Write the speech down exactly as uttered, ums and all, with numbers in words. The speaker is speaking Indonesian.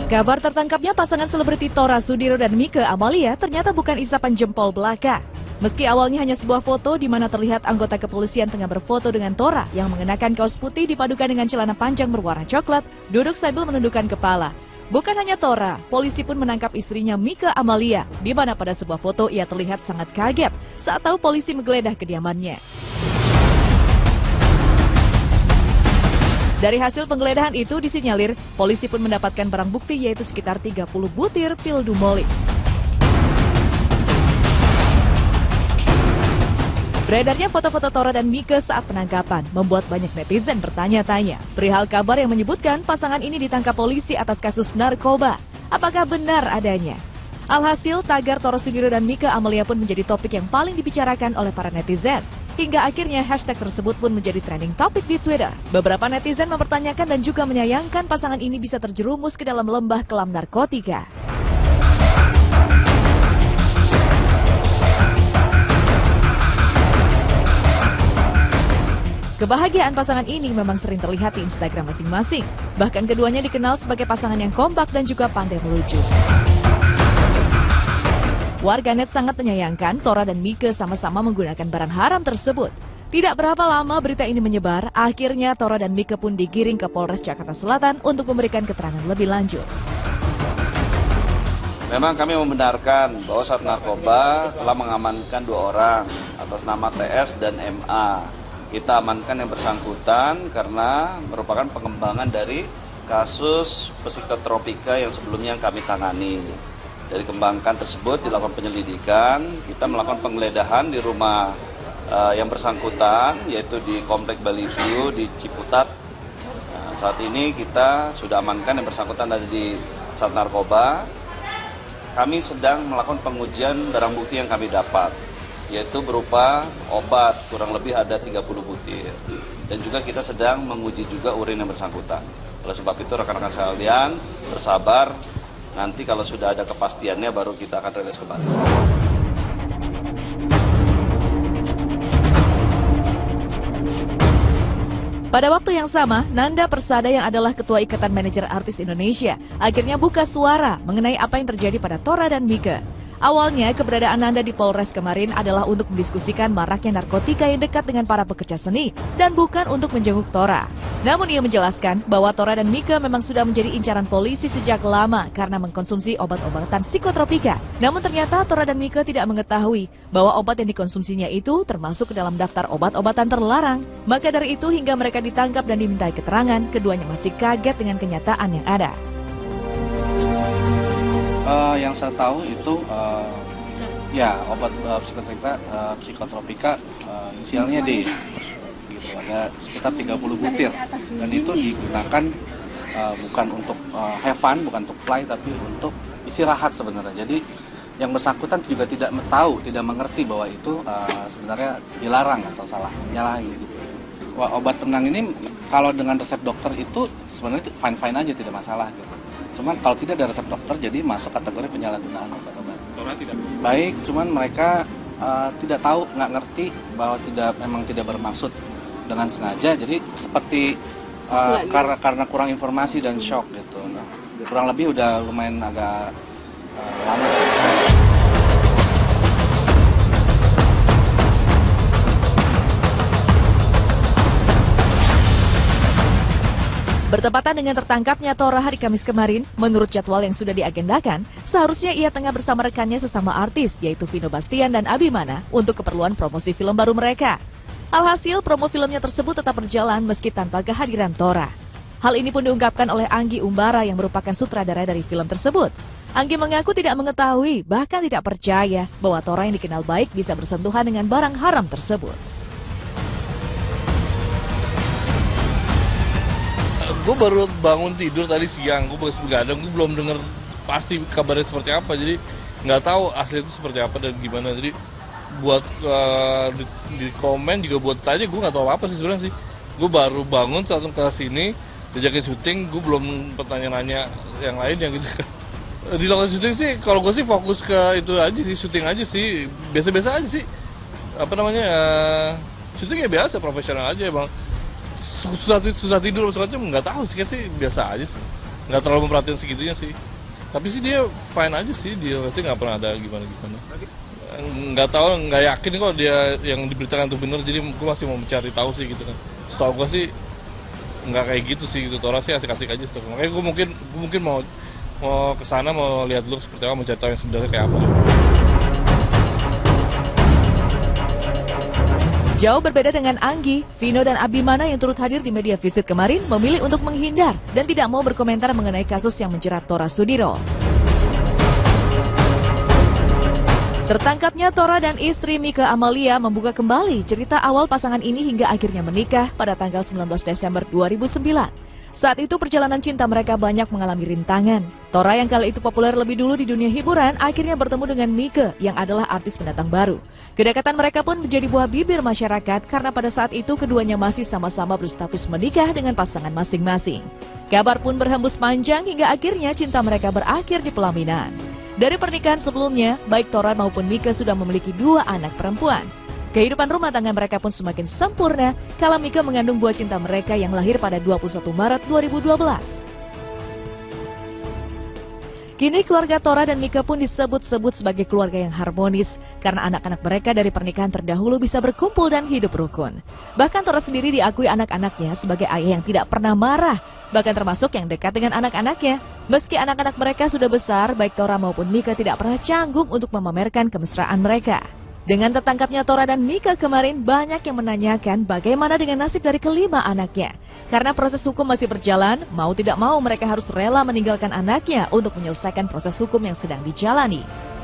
Kabar tertangkapnya pasangan selebriti Tora Sudiro dan Mike Amalia ternyata bukan isapan jempol belaka. Meski awalnya hanya sebuah foto di mana terlihat anggota kepolisian tengah berfoto dengan Tora yang mengenakan kaos putih dipadukan dengan celana panjang berwarna coklat, duduk sambil menundukkan kepala. Bukan hanya Tora, polisi pun menangkap istrinya Mike Amalia, di mana pada sebuah foto ia terlihat sangat kaget saat tahu polisi menggeledah kediamannya. Dari hasil penggeledahan itu disinyalir, polisi pun mendapatkan barang bukti yaitu sekitar tiga puluh butir pil Dumolit. Beredarnya foto-foto Tora dan Mike saat penangkapan membuat banyak netizen bertanya-tanya perihal kabar yang menyebutkan pasangan ini ditangkap polisi atas kasus narkoba. Apakah benar adanya? Alhasil, tagar Tora Sudiro dan Mike Amalia pun menjadi topik yang paling dibicarakan oleh para netizen. Hingga akhirnya hashtag tersebut pun menjadi trending topik di Twitter. Beberapa netizen mempertanyakan dan juga menyayangkan pasangan ini bisa terjerumus ke dalam lembah kelam narkotika. Kebahagiaan pasangan ini memang sering terlihat di Instagram masing-masing. Bahkan keduanya dikenal sebagai pasangan yang kompak dan juga pandai melucu. Warganet sangat menyayangkan Tora dan Mike sama-sama menggunakan barang haram tersebut. Tidak berapa lama berita ini menyebar, akhirnya Tora dan Mike pun digiring ke Polres Jakarta Selatan untuk memberikan keterangan lebih lanjut. Memang kami membenarkan bahwa saat narkoba telah mengamankan dua orang atas nama T S dan M A. Kita amankan yang bersangkutan karena merupakan pengembangan dari kasus psikotropika yang sebelumnya kami tangani. Dari kembangkan tersebut dilakukan penyelidikan, kita melakukan penggeledahan di rumah uh, yang bersangkutan, yaitu di Komplek Bali View di Ciputat. Nah, saat ini kita sudah amankan yang bersangkutan ada di Sat Narkoba. Kami sedang melakukan pengujian barang bukti yang kami dapat, yaitu berupa obat, kurang lebih ada tiga puluh butir. Dan juga kita sedang menguji juga urin yang bersangkutan. Oleh sebab itu rekan-rekan sekalian bersabar. Nanti kalau sudah ada kepastiannya baru kita akan rilis kembali. Pada waktu yang sama, Nanda Persada yang adalah Ketua Ikatan Manajer Artis Indonesia akhirnya buka suara mengenai apa yang terjadi pada Tora dan Mike. Awalnya, keberadaan Nanda di Polres kemarin adalah untuk mendiskusikan maraknya narkotika yang dekat dengan para pekerja seni dan bukan untuk menjenguk Tora. Namun ia menjelaskan bahwa Tora dan Mike memang sudah menjadi incaran polisi sejak lama karena mengkonsumsi obat-obatan psikotropika. Namun ternyata Tora dan Mike tidak mengetahui bahwa obat yang dikonsumsinya itu termasuk ke dalam daftar obat-obatan terlarang. Maka dari itu hingga mereka ditangkap dan dimintai keterangan, keduanya masih kaget dengan kenyataan yang ada. Uh, yang saya tahu itu uh, ya obat uh, psikotropika, uh, psikotropika uh, inisialnya D, gitu, ada sekitar tiga puluh butir dan itu digunakan uh, bukan untuk uh, have fun, bukan untuk fly tapi untuk istirahat sebenarnya. Jadi yang bersangkutan juga tidak tahu, tidak mengerti bahwa itu uh, sebenarnya dilarang atau salah menyalahi gitu. Wah, obat penenang ini kalau dengan resep dokter itu sebenarnya fine-fine aja, tidak masalah gitu. Cuman kalau tidak ada resep dokter, jadi masuk kategori penyalahgunaan obat-obat. Baik, cuman mereka uh, tidak tahu, nggak ngerti bahwa tidak memang tidak bermaksud dengan sengaja. Jadi seperti uh, karena karena kurang informasi dan shock gitu. Nah, kurang lebih udah lumayan agak uh, lama. Bertepatan dengan tertangkapnya Tora hari Kamis kemarin, menurut jadwal yang sudah diagendakan, seharusnya ia tengah bersama rekannya sesama artis, yaitu Vino Bastian dan Abimana, untuk keperluan promosi film baru mereka. Alhasil, promo filmnya tersebut tetap berjalan meski tanpa kehadiran Tora. Hal ini pun diungkapkan oleh Anggi Umbara yang merupakan sutradara dari film tersebut. Anggi mengaku tidak mengetahui, bahkan tidak percaya bahwa Tora yang dikenal baik bisa bersentuhan dengan barang haram tersebut. Gue baru bangun tidur tadi siang, gue baru begadang, gue belum dengar pasti kabarnya seperti apa, jadi nggak tahu asli itu seperti apa dan gimana. Jadi buat uh, di, di komen juga buat tanya, gue nggak tahu apa sih sebenarnya sih. Gue baru bangun saat ke sini, diajakin syuting, gue belum pertanyaan-nanya yang lain yang gitu. Di lokasi syuting sih, kalau gue sih fokus ke itu aja sih, syuting aja sih, biasa-biasa aja sih. Apa namanya, uh, syuting ya biasa, profesional aja emang. Susah, susah tidur macam-macam nggak tahu sih, sih biasa aja sih. nggak terlalu memperhatikan segitunya sih. Tapi sih dia fine aja sih, dia pasti nggak pernah ada gimana-gimana. Nggak tahu, nggak yakin kok dia yang diberitakan itu benar, jadi gue masih mau mencari tahu sih gitu kan. Setahu gue sih nggak kayak gitu sih, gitu. Tora sih asik-asik aja sih. Makanya gue mungkin gue mungkin mau mau kesana, mau lihat dulu seperti apa, mau cari tahu yang sebenarnya kayak apa. Jauh berbeda dengan Anggi, Vino dan Abimana yang turut hadir di media visit kemarin memilih untuk menghindar dan tidak mau berkomentar mengenai kasus yang menjerat Tora Sudiro. Tertangkapnya Tora dan istri Mika Amalia membuka kembali cerita awal pasangan ini hingga akhirnya menikah pada tanggal sembilan belas Desember dua ribu sembilan. Saat itu perjalanan cinta mereka banyak mengalami rintangan. Tora yang kala itu populer lebih dulu di dunia hiburan akhirnya bertemu dengan Mika yang adalah artis pendatang baru. Kedekatan mereka pun menjadi buah bibir masyarakat karena pada saat itu keduanya masih sama-sama berstatus menikah dengan pasangan masing-masing. Kabar pun berhembus panjang hingga akhirnya cinta mereka berakhir di pelaminan. Dari pernikahan sebelumnya, baik Tora maupun Mika sudah memiliki dua anak perempuan. Kehidupan rumah tangga mereka pun semakin sempurna kala Mika mengandung buah cinta mereka yang lahir pada dua puluh satu Maret dua ribu dua belas. Kini keluarga Tora dan Mika pun disebut-sebut sebagai keluarga yang harmonis karena anak-anak mereka dari pernikahan terdahulu bisa berkumpul dan hidup rukun. Bahkan Tora sendiri diakui anak-anaknya sebagai ayah yang tidak pernah marah, bahkan termasuk yang dekat dengan anak-anaknya. Meski anak-anak mereka sudah besar, baik Tora maupun Mika tidak pernah canggung untuk memamerkan kemesraan mereka. Dengan tertangkapnya Tora dan Mika kemarin, banyak yang menanyakan bagaimana dengan nasib dari kelima anaknya. Karena proses hukum masih berjalan, mau tidak mau mereka harus rela meninggalkan anaknya untuk menyelesaikan proses hukum yang sedang dijalani.